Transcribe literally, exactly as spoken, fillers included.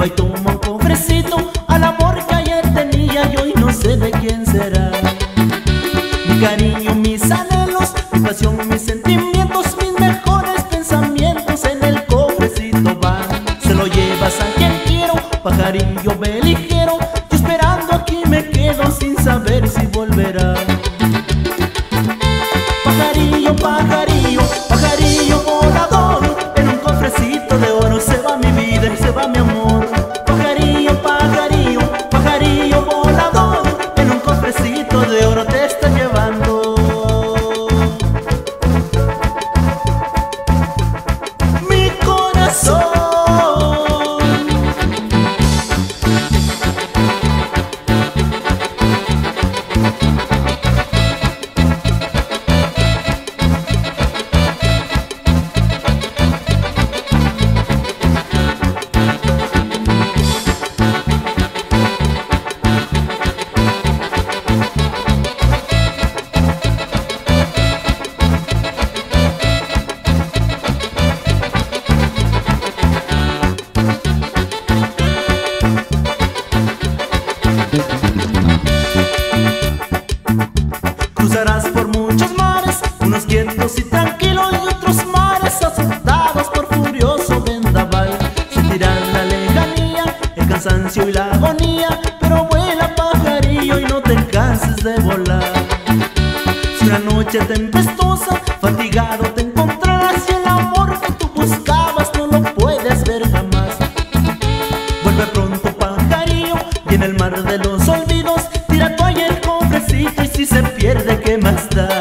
Llego y tomo un cofrecito al amor que ayer tenía y hoy no sé de quién será. Mi cariño, mis anhelos, mi pasión, mis sentimientos, mis mejores pensamientos en el cofrecito van. Se lo llevas a quien quiero, pajarillo ve ligero. Yo esperando aquí me quedo sin saber si volverá. Pajarillo, pajarillo, pajarillo volador, en un cofrecito de oro se va mi vida y se va mi amor. Pajarillo, pajarillo, pajarillo volador, en un cofrecito de oro te está llevando mi corazón. Cruzarás por muchos mares, unos quietos y tranquilos y otros mares azotados por furioso vendaval. Sentirán la lejanía, el cansancio y la agonía, pero vuela pajarillo y no te canses de volar. Si una noche tempestuosa, fatigado te encontrarás y el amor que tú buscabas no lo puedes ver jamás. Vuelve pronto pajarillo y en el mar de los olvidos tira toalla el cofrecito y si se pierde, ¿qué más da?